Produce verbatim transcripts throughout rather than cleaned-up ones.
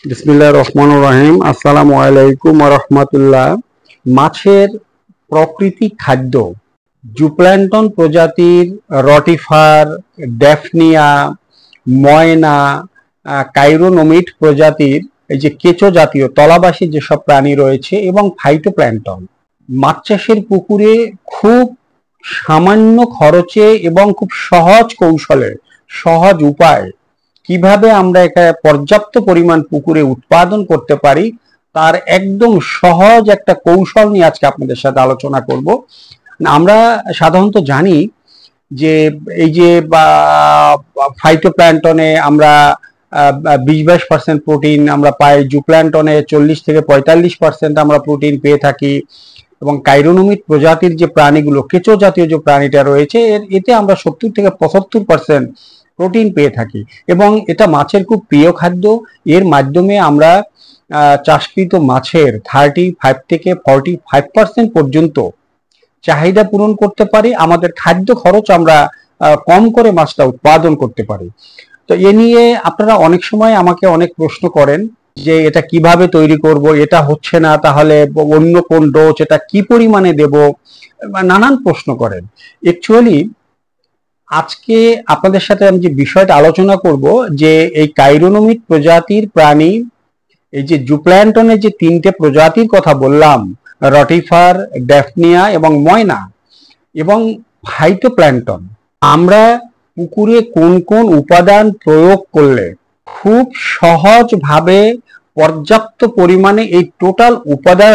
বিসমিল্লাহির রহমানির রহিম। আসসালামু আলাইকুম ওয়া রাহমাতুল্লাহ। মাছের প্রকৃতি খাদ্য জুপ্ল্যাঙ্কটন প্রজাতির রটিফার, ড্যাফনিয়া, ময়না, কাইরোনোমিড প্রজাতির এই যে কেঁচো জাতীয় তলাবাসী যেসব প্রাণী রয়েছে এবং ফাইটোপ্ল্যাঙ্কটন মাছ চাষের পুকুরে খুব সামান্য খরচে এবং খুব সহজ কৌশলে, সহজ উপায় কিভাবে আমরা এটা পর্যাপ্ত পরিমাণ পুকুরে উৎপাদন করতে পারি তার একদম সহজ একটা কৌশল নিয়ে আজকে আপনাদের সাথে আলোচনা করব। আমরা সাধারণত জানি যে এই যে ফাইটোপ্ল্যাঙ্কটনে আমরা বিশ বাইশ পার্সেন্ট প্রোটিন আমরা পাই, জুপ্ল্যাঙ্কটনে চল্লিশ থেকে পঁয়তাল্লিশ পার্সেন্ট আমরা প্রোটিন পেয়ে থাকি, এবং কাইরোনোমিড প্রজাতির যে প্রাণীগুলো, কেঁচো জাতীয় যে প্রাণীটা রয়েছে এর এতে আমরা সত্তর থেকে পঁচাত্তর পার্সেন্ট প্রোটিন পেয়ে থাকি, এবং এটা মাছের খুব প্রিয় খাদ্য। এর মাধ্যমে আমরা চাষকৃত মাছের থার্টি ফাইভ থেকে ফর্টি ফাইভ পার্সেন্ট পর্যন্ত চাহিদা পূরণ করতে পারি। আমাদের খাদ্য খরচ আমরা কম করে মাছটা উৎপাদন করতে পারি। তো এ নিয়ে আপনারা অনেক সময় আমাকে অনেক প্রশ্ন করেন যে এটা কিভাবে তৈরি করব, এটা হচ্ছে না, তাহলে অন্য কোন ডোজ, এটা কি পরিমাণে দেব, নানান প্রশ্ন করেন। অ্যাকচুয়ালি আজকে আপনাদের সাথে আমি যে বিষয়টা আলোচনা করব যে এই কাইরোনোমিড প্রজাতির প্রাণী, এই যে জুপ্ল্যাঙ্কটনের যে তিনটে প্রজাতির কথা বললাম, রটিফার, ড্যাফনিয়া এবং ময়না এবং ফাইটোপ্ল্যাঙ্কটন, আমরা পুকুরে কোন কোন উপাদান প্রয়োগ করলে খুব সহজভাবে পর্যাপ্ত পরিমাণে এই টোটাল উপাদান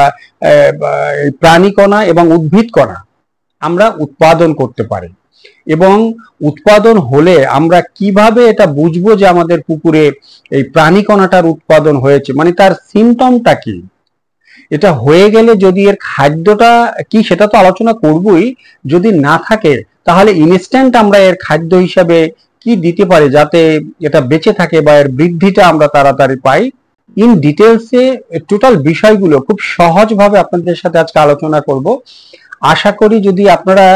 প্রাণীকণা এবং উদ্ভিদ কণা আমরা উৎপাদন করতে পারি, এবং উৎপাদন হলে আমরা কিভাবে এটা বুঝবো যে আমাদের পুকুরে এই প্রাণীকণাটার উৎপাদন হয়েছে, মানে তার সিমটমটা কি, এটা হয়ে গেলে যদি এর খাদ্যটা কি সেটা তো আলোচনা করবই, যদি না থাকে তাহলে ইনস্ট্যান্ট আমরা এর খাদ্য হিসাবে কি দিতে পারি যাতে এটা বেঁচে থাকে বা এর বৃদ্ধিটা আমরা তাড়াতাড়ি পাই। ইন ডিটেলসে টোটাল বিষয়গুলো খুব সহজভাবে আপনাদের সাথে আজকে আলোচনা করব। আশা করি যদি আপনারা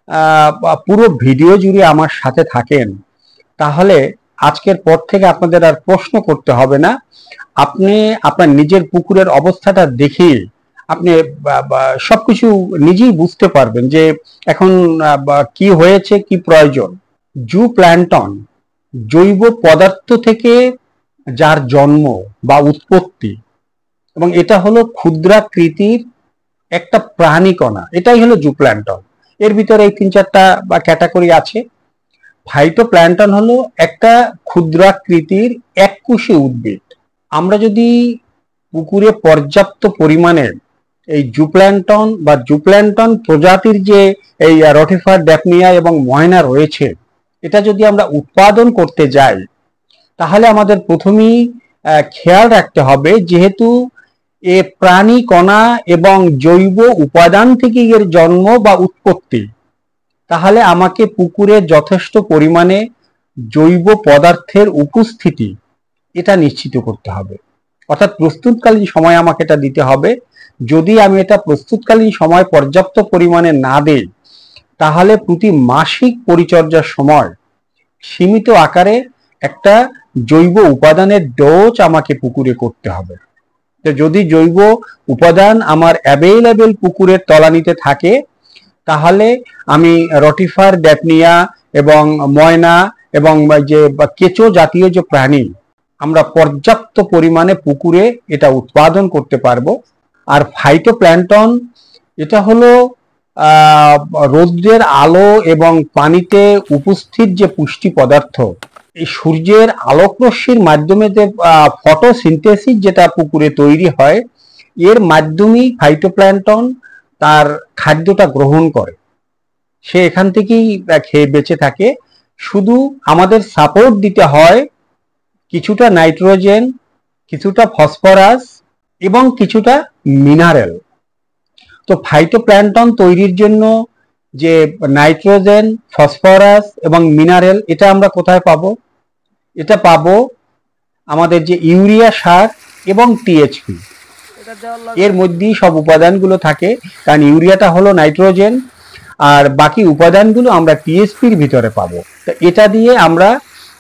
পুরো ভিডিও জুড়ে আমার সাথে থাকেন তাহলে আজকের পর থেকে আপনাদের আর প্রশ্ন করতে হবে না। আপনি আপনার নিজের পুকুরের অবস্থাটা দেখে আপনি সবকিছু নিজেই বুঝতে পারবেন যে এখন কি হয়েছে, কি প্রয়োজন। জুপ্ল্যাঙ্কটন জৈব পদার্থ থেকে যার জন্ম বা উৎপত্তি, এবং এটা হলো ক্ষুদ্রাকৃতির একটা প্রাণীকণা, এটাই হলো জুপ্ল্যাঙ্কটন। এর ভিতরে এই তিন চারটা বা ক্যাটাগরি আছে। ফাইটোপ্ল্যাঙ্কটন হলো একটা ক্ষুদ্রাকৃতির এককোষী উদ্ভিদ। আমরা যদি পুকুরে পর্যাপ্ত পরিমাণে এই জুপ্ল্যাঙ্কটন বা জুপ্ল্যাঙ্কটন প্রজাতির যে এই রটিফার, ড্যাফনিয়া এবং ময়না রয়েছে এটা যদি আমরা উৎপাদন করতে যাই তাহলে আমাদের প্রথমেই খেয়াল রাখতে হবে, যেহেতু এ প্রাণী কণা এবং জৈব উপাদান থেকে এর জন্ম বা উৎপত্তি, তাহলে আমাকে পুকুরে যথেষ্ট পরিমাণে জৈব পদার্থের উপস্থিতি এটা নিশ্চিত করতে হবে, অর্থাৎ প্রস্তুতকালীন সময় আমাকে এটা দিতে হবে। যদি আমি এটা প্রস্তুতকালীন সময় পর্যাপ্ত পরিমাণে না দেই তাহলে প্রতি মাসিক পরিচর্যার সময় সীমিত আকারে একটা জৈব উপাদানের ডোজ আমাকে পুকুরে করতে হবে। যদি জৈব উপাদান আমার অ্যাভেলেবেল পুকুরের তলানিতে থাকে তাহলে আমি রটিফার, ড্যাফনিয়া এবং ময়না এবং যে কেঁচো জাতীয় যে প্রাণী আমরা পর্যাপ্ত পরিমাণে পুকুরে এটা উৎপাদন করতে পারবো। আর ফাইটোপ্ল্যাঙ্কটন এটা হলো রৌদ্রের আলো এবং পানিতে উপস্থিত যে পুষ্টি পদার্থ, এই সূর্যের আলোক রশ্মির মাধ্যমে যে ফটোসিনথেসিস যেটা পুকুরে তৈরি হয় এর মাধ্যমেই ফাইটোপ্ল্যাঙ্কটন তার খাদ্যটা গ্রহণ করে, সে এখান থেকেই খেয়ে বেঁচে থাকে। শুধু আমাদের সাপোর্ট দিতে হয় কিছুটা নাইট্রোজেন, কিছুটা ফসফরাস এবং কিছুটা মিনারেল। তো ফাইটোপ্ল্যাঙ্কটন তৈরির জন্য যে নাইট্রোজেন, ফসফরাস এবং মিনারেল এটা আমরা কোথায় পাবো? এটা পাবো আমাদের যে ইউরিয়া সার এবং টিএইচপি, এর মধ্যেই সব উপাদানগুলো থাকে, কারণ ইউরিয়াটা হলো নাইট্রোজেন আর বাকি উপাদানগুলো আমরা টিএইচপির ভিতরে পাবো। তো এটা দিয়ে আমরা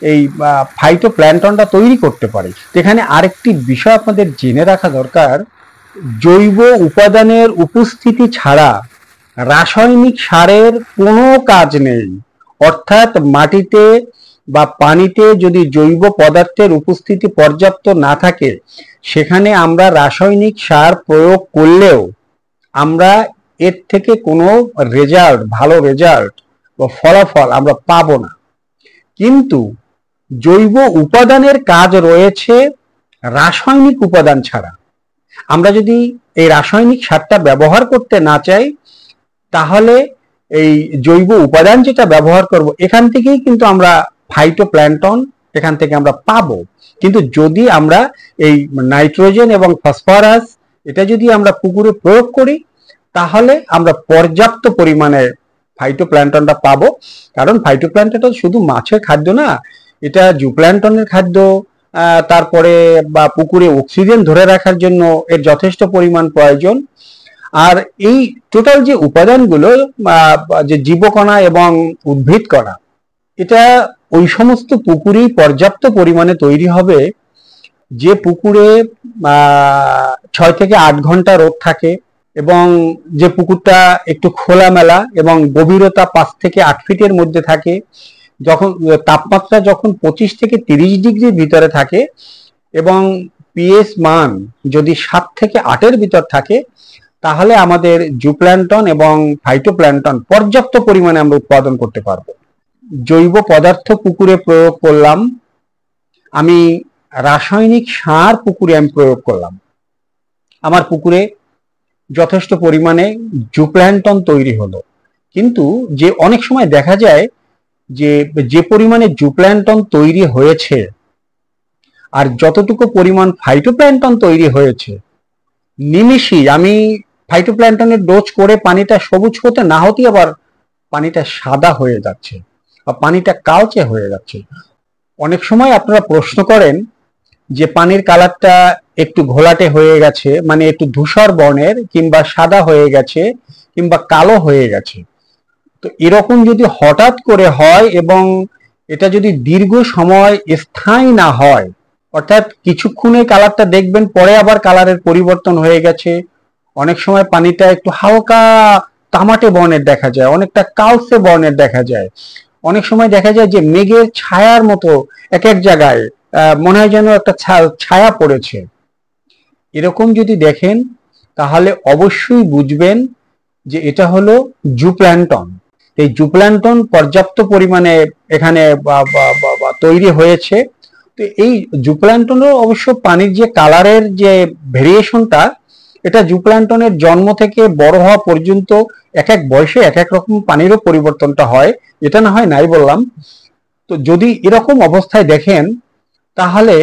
এই ফাইটোপ্ল্যাঙ্কটনটা তৈরি করতে পারে। এখানে আরেকটি বিষয় আপনাদের জেনে রাখা দরকার, জৈব উপাদানের উপস্থিতি ছাড়া রাসায়নিক সারের কোনো কাজ নেই। অর্থাৎ মাটিতে বা পানিতে যদি জৈব পদার্থের উপস্থিতি পর্যাপ্ত না থাকে, সেখানে আমরা রাসায়নিক সার প্রয়োগ করলেও আমরা এর থেকে কোনো রেজাল্ট, ভালো রেজাল্ট বা ফলাফল আমরা পাবো না। কিন্তু জৈব উপাদানের কাজ রয়েছে রাসায়নিক উপাদান ছাড়া। আমরা যদি এই রাসায়নিক সারটা ব্যবহার করতে না চাই, তাহলে এই জৈব উপাদান যেটা ব্যবহার করব, এখান থেকেই কিন্তু আমরা ফাইটোপ্ল্যাঙ্কটন এখান থেকে আমরা পাবো। কিন্তু যদি আমরা এই নাইট্রোজেন এবং ফসফরাস এটা যদি আমরা পুকুরে প্রয়োগ করি, তাহলে আমরা পর্যাপ্ত পরিমাণে ফাইটোপ্ল্যাঙ্কটনটা পাবো। কারণ ফাইটোপ্ল্যাঙ্কটনটা শুধু মাছের খাদ্য না, এটা জুপ্ল্যাঙ্কটনের খাদ্য। তারপরে বা পুকুরে অক্সিজেন ধরে রাখার জন্য এর যথেষ্ট পরিমাণ প্রয়োজন। আর এই টোটাল যে উপাদানগুলো, যে জীবকণা এবং উদ্ভিদ কণা, এটা ওই সমস্ত পুকুরেই পর্যাপ্ত পরিমাণে তৈরি হবে যে পুকুরে ছয় থেকে আট ঘন্টা রোদ থাকে, এবং যে পুকুরটা একটু খোলামেলা এবং গভীরতা পাঁচ থেকে আট ফিটের মধ্যে থাকে, যখন তাপমাত্রা যখন পঁচিশ থেকে তিরিশ ডিগ্রির ভিতরে থাকে এবং পিএইচ মান যদি সাত থেকে আটের ভিতর থাকে, তাহলে আমাদের জুপ্ল্যাঙ্কটন এবং ফাইটোপ্ল্যাঙ্কটন পর্যাপ্ত পরিমাণে আমরা উৎপাদন করতে পারবো। জৈব পদার্থ পুকুরে প্রয়োগ করলাম, আমি রাসায়নিক সার পুকুরে আমি প্রয়োগ করলাম, আমার পুকুরে যথেষ্ট পরিমাণে জুপ্ল্যাঙ্কটন তৈরি হলো। কিন্তু যে অনেক সময় দেখা যায় যে যে পরিমাণে জুপ্ল্যাঙ্কটন তৈরি হয়েছে আর যতটুকু পরিমাণ ফাইটোপ্ল্যাঙ্কটন তৈরি হয়েছে, নিমিষেই আমি ফাইটোপ্ল্যাঙ্কটনের ডোজ করে পানিটা সবুজ হতে না হতে আবার পানিটা সাদা হয়ে যাচ্ছে বা পানিটা কালচে হয়ে যাচ্ছে। অনেক সময় আপনারা প্রশ্ন করেন যে পানির কালারটা একটু ঘোলাটে হয়ে গেছে, মানে একটু ধূসর বর্ণের, কিংবা সাদা হয়ে গেছে, কিংবা কালো হয়ে গেছে। তো এরকম যদি হঠাৎ করে হয় এবং এটা যদি দীর্ঘ সময় স্থায়ী না হয়, অর্থাৎ কিছুক্ষণে কালারটা দেখবেন, পরে আবার কালারের পরিবর্তন হয়ে গেছে, অনেক সময় পানিটা একটু হালকা তামাটে বর্ণের দেখা যায়, অনেকটা কালচে বর্ণের দেখা যায়, অনেক সময় দেখা যায় যে মেঘের ছায়ার মতো এক এক জায়গায় মনে হয় যেন একটা ছায়া পড়েছে। এরকম যদি দেখেন, তাহলে অবশ্যই বুঝবেন যে এটা হলো জুপ্ল্যাঙ্কটন। এই জুপ্ল্যাঙ্কটন পর্যাপ্ত পরিমাণে এখানে তৈরি হয়েছে। তো এই জুপ্ল্যাঙ্কটনের অবশ্য পানির যে কালারের যে ভেরিয়েশনটা, এটা জুপ্ল্যাঙ্কটনের জন্ম থেকে বড় হওয়া পর্যন্ত এক এক বয়সে এক এক রকম পানিরও পরিবর্তনটা হয়, এটা না হয় নাই বললাম। তো যদি এরকম অবস্থায় দেখেন, তাহলে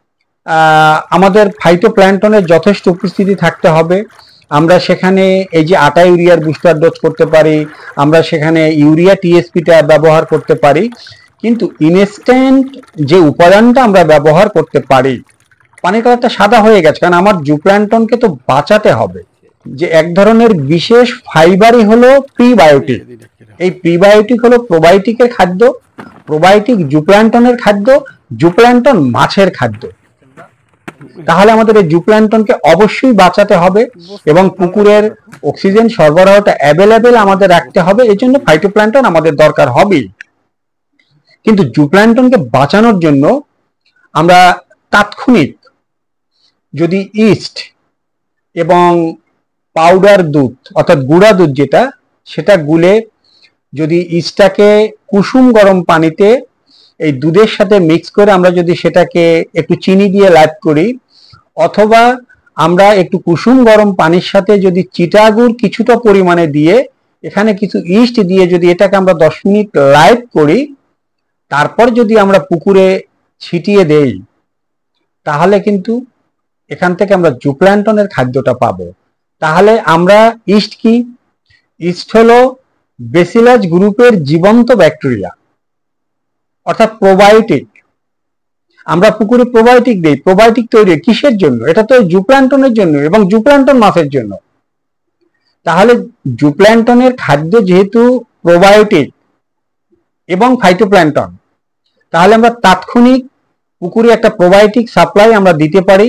আমাদের ফাইটোপ্ল্যাঙ্কটনের যথেষ্ট উপস্থিতি থাকতে হবে। আমরা সেখানে এই যে আটা ইউরিয়ার বুস্টার ডোজ করতে পারি, আমরা সেখানে ইউরিয়া টিএসপিটা ব্যবহার করতে পারি। কিন্তু ইনস্ট্যান্ট যে উপাদানটা আমরা ব্যবহার করতে পারি, পানির কালারটা সাদা হয়ে গেছে, কারণ আমার জুপ্ল্যাঙ্কটনকে তো বাঁচাতে হবে। যে এক ধরনের বিশেষ ফাইবারই হলো প্রিবায়োটিক। এই প্রিবায়োটিক হলো প্রোবায়োটিকের খাদ্য, প্রোবায়োটিক জুপ্ল্যাঙ্কটনের খাদ্য, জুপ্ল্যাঙ্কটন মাছের খাদ্য। তাহলে আমাদের এই জুপ্ল্যাঙ্কটনকে অবশ্যই বাঁচাতে হবে এবং পুকুরের অক্সিজেন সরবরাহটা অ্যাভেলেবেল আমাদের রাখতে হবে। এই জন্য ফাইটোপ্ল্যাঙ্কটন আমাদের দরকার হবেই। কিন্তু জুপ্ল্যাঙ্কটনকে বাঁচানোর জন্য আমরা তাৎক্ষণিক যদি ইস্ট এবং পাউডার দুধ, অর্থাৎ গুঁড়া দুধ যেটা, সেটা গুলে যদি ইস্টটাকে কুসুম গরম পানিতে এই দুধের সাথে মিক্স করে আমরা যদি সেটাকে একটু চিনি দিয়ে লাইভ করি, অথবা আমরা একটু কুসুম গরম পানির সাথে যদি চিটাগুড় কিছুটা পরিমাণে দিয়ে এখানে কিছু ইস্ট দিয়ে যদি এটাকে আমরা দশ মিনিট লাইভ করি, তারপর যদি আমরা পুকুরে ছিটিয়ে দেই, তাহলে কিন্তু এখান থেকে আমরা জুপ্ল্যাঙ্কটনের খাদ্যটা পাবো। তাহলে আমরা ইস্ট কি? ইস্ট হলো বেসিলাস গ্রুপের জীবন্ত ব্যাকটেরিয়া, অর্থাৎ প্রোবায়োটিক। আমরা পুকুরে প্রোবায়োটিক দেই। প্রোবায়োটিক তৈরি কিসের জন্য? এটা তো জুপ্ল্যাঙ্কটনের জন্য এবং জুপ্ল্যাঙ্কটন মাছের জন্য। তাহলে জুপ্ল্যাঙ্কটনের খাদ্য যেহেতু প্রোবায়োটিক এবং ফাইটোপ্ল্যাঙ্কটন, তাহলে আমরা তাৎক্ষণিক পুকুরে একটা প্রোবায়োটিক সাপ্লাই আমরা দিতে পারি,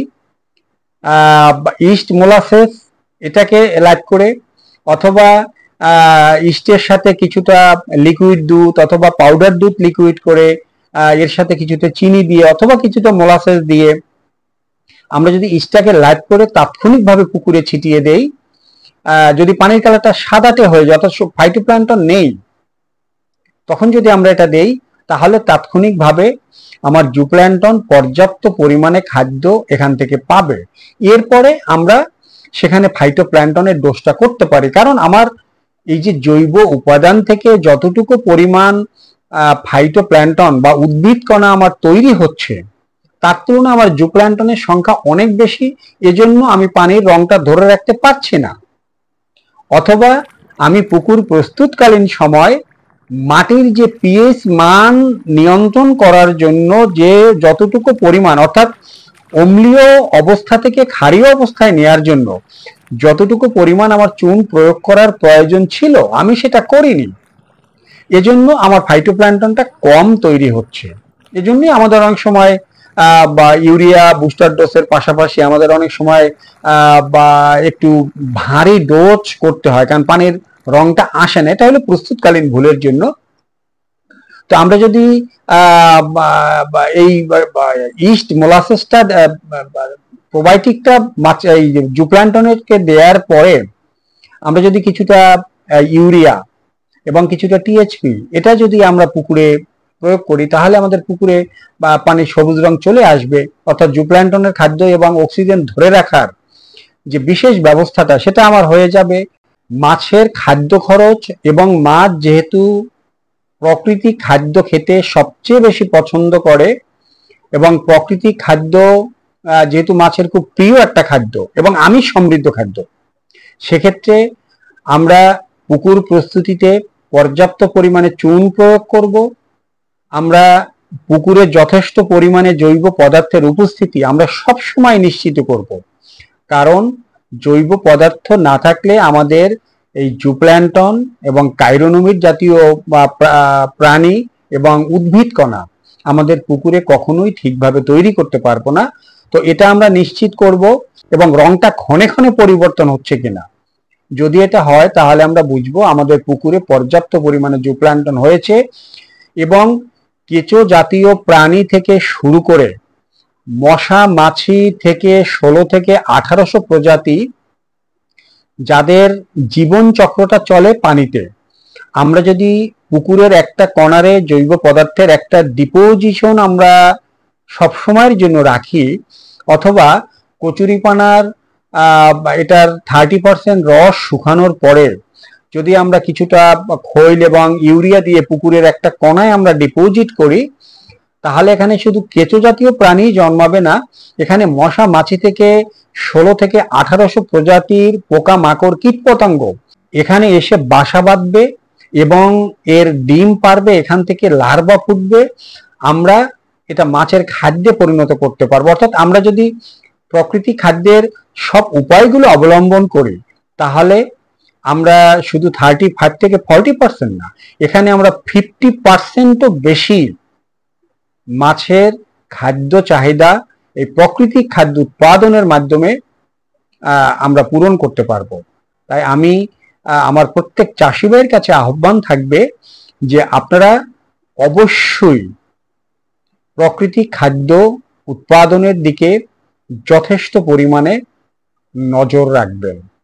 ইস্ট মোলাসেস এটাকে অ্যাড করে, অথবা ইস্টের সাথে কিছুটা লিকুইড দুধ অথবা পাউডার দুধ লিকুইড করে এর সাথে কিছুটা চিনি দিয়ে অথবা কিছুটা মোলাসেস দিয়ে আমরা যদি ইস্টটাকে লাইট করে তাৎক্ষণিকভাবে পুকুরে ছিটিয়ে দেই, যদি পানির কালারটা সাদাটে হয়ে যায় অর্থাৎ ফাইটোপ্ল্যাঙ্কটন নেই, তখন যদি আমরা এটা দেই তাহলে তাৎক্ষণিকভাবে আমার জুপ্ল্যাঙ্কটন পর্যাপ্ত পরিমাণে খাদ্য এখান থেকে পাবে। এরপরে আমরা সেখানে ফাইটোপ্ল্যাঙ্কটনের ডোজটা করতে পারি, কারণ আমার এই যে জৈব উপাদান থেকে যতটুকু পরিমাণ ফাইটোপ্ল্যাঙ্কটন বা উদ্ভিদ কণা আমার তৈরি হচ্ছে তার তুলনায় আমার জুপ্ল্যাঙ্কটনের সংখ্যা অনেক বেশি, এজন্য আমি পানির রংটা ধরে রাখতে পারছি না। অথবা আমি পুকুর প্রস্তুতকালীন সময় মাটির যে পিএইচ মান নিয়ন্ত্রণ করার জন্য যে যতটুকু পরিমাণ অর্থাৎ অম্লীয় অবস্থা থেকে ক্ষারীয় অবস্থায় নেওয়ার জন্য যতটুকু পরিমাণ আমার চুন প্রয়োগ করার প্রয়োজন ছিল আমি সেটা করিনি, এজন্য আমার ফাইটোপ্ল্যাঙ্কটনটা কম তৈরি হচ্ছে। এজন্যই আমাদের অনেক সময় বা ইউরিয়া বুস্টার ডোজের পাশাপাশি আমাদের অনেক সময় বা একটু ভারী ডোজ করতে হয়, কারণ পানির রংটা আসে না। এটা হলো প্রস্তুতকালীন ভুলের জন্য। তো আমরা যদি এই ইস্ট মোলাসেসটা প্রোবায়োটিকটা এই জুপ্ল্যাঙ্কটনকে দেওয়ার পরে আমরা যদি কিছুটা ইউরিয়া এবং কিছুটা টিএইচপি এটা যদি আমরা পুকুরে প্রয়োগ করি তাহলে আমাদের পুকুরে বা পানির সবুজ রং চলে আসবে, অর্থাৎ জুপ্ল্যাঙ্কটনের খাদ্য এবং অক্সিজেন ধরে রাখার যে বিশেষ ব্যবস্থাটা সেটা আমার হয়ে যাবে। মাছের খাদ্য খরচ এবং মাছ যেহেতু প্রাকৃতিক খাদ্য খেতে সবচেয়ে বেশি পছন্দ করে এবং প্রাকৃতিক খাদ্য যেহেতু মাছের খুব প্রিয় একটা খাদ্য এবং আমিষ সমৃদ্ধ খাদ্য, সেক্ষেত্রে আমরা পুকুর প্রস্তুতিতে পর্যাপ্ত পরিমাণে চুন প্রয়োগ করব। আমরা পুকুরে যথেষ্ট পরিমাণে জৈব পদার্থের উপস্থিতি আমরা সব সময় নিশ্চিত করব, কারণ জৈব পদার্থ না থাকলে আমাদের এই জুপ্ল্যাঙ্কটন এবং কাইরোনোমিড জাতীয় প্রাণী এবং উদ্ভিদ কণা আমাদের পুকুরে কখনোই ঠিকভাবে তৈরি করতে পারবো না। তো এটা আমরা নিশ্চিত করব। এবং রংটা ক্ষণে ক্ষণে পরিবর্তন হচ্ছে কিনা, যদি এটা হয় তাহলে আমরা বুঝবো আমাদের পুকুরে পর্যাপ্ত পরিমাণে জুপ্ল্যাঙ্কটন হয়েছে। এবং কেঁচো জাতীয় প্রাণী থেকে শুরু করে মশা মাছি থেকে ষোলো থেকে আঠারোশো প্রজাতি যাদের জীবন চক্রটা চলে পানিতে, আমরা যদি পুকুরের একটা কর্নারে জৈব পদার্থের একটা ডিপোজিশন আমরা সবসময়ের জন্য রাখি, অথবা কচুরিপানার এটার থার্টি পার্সেন্ট রস শুকানোর পরে যদি আমরা কিছুটা খৈল এবং ইউরিয়া দিয়ে পুকুরের একটা কোণায় আমরা ডিপোজিট করি, তাহলে এখানে শুধু কেঁচো জাতীয় প্রাণী জন্মাবে না, এখানে মশা মাছি থেকে ষোলো থেকে আঠারোশো প্রজাতির পোকা মাকড় কীট পতঙ্গ এখানে এসে বাসা বাঁধবে এবং এর ডিম পারবে, এখান থেকে লার্ভা ফুটবে। আমরা এটা মাছের খাদ্যে পরিণত করতে পারবো। অর্থাৎ আমরা যদি প্রকৃতি খাদ্যের সব উপায়গুলো অবলম্বন করি তাহলে আমরা শুধু থার্টি ফাইভ থেকে ফর্টি পার্সেন্ট না, এখানে আমরা ফিফটি পার্সেন্টও বেশি মাছের খাদ্য চাহিদা এই প্রাকৃতিক খাদ্য উৎপাদনের মাধ্যমে আমরা পূরণ করতে পারবো। তাই আমি আমার প্রত্যেক চাষি ভাইয়ের কাছে আহ্বান থাকবে যে আপনারা অবশ্যই প্রাকৃতিক খাদ্য উৎপাদনের দিকে যথেষ্ট পরিমাণে নজর রাখবেন।